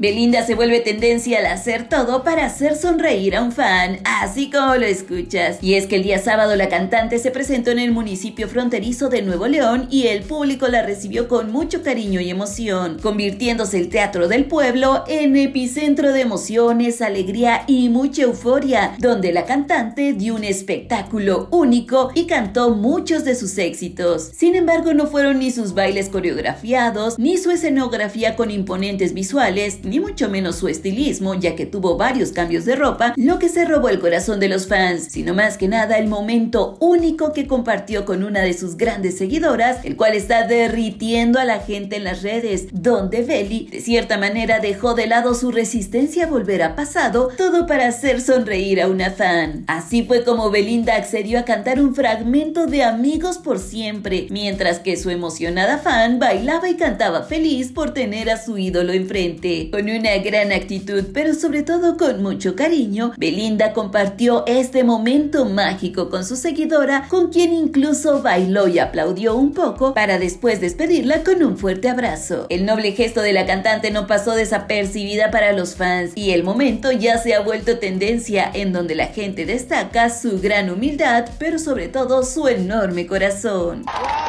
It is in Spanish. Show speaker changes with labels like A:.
A: Belinda se vuelve tendencia al hacer todo para hacer sonreír a un fan, así como lo escuchas. Y es que el día sábado la cantante se presentó en el municipio fronterizo de Nuevo León y el público la recibió con mucho cariño y emoción, convirtiéndose el Teatro del Pueblo en epicentro de emociones, alegría y mucha euforia, donde la cantante dio un espectáculo único y cantó muchos de sus éxitos. Sin embargo, no fueron ni sus bailes coreografiados, ni su escenografía con imponentes visuales, ni mucho menos su estilismo, ya que tuvo varios cambios de ropa, lo que se robó el corazón de los fans, sino más que nada el momento único que compartió con una de sus grandes seguidoras, el cual está derritiendo a la gente en las redes, donde Beli, de cierta manera, dejó de lado su resistencia a volver a pasado, todo para hacer sonreír a una fan. Así fue como Belinda accedió a cantar un fragmento de Amigos por Siempre, mientras que su emocionada fan bailaba y cantaba feliz por tener a su ídolo enfrente. Con una gran actitud, pero sobre todo con mucho cariño, Belinda compartió este momento mágico con su seguidora, con quien incluso bailó y aplaudió un poco para después despedirla con un fuerte abrazo. El noble gesto de la cantante no pasó desapercibida para los fans y el momento ya se ha vuelto tendencia, en donde la gente destaca su gran humildad, pero sobre todo su enorme corazón.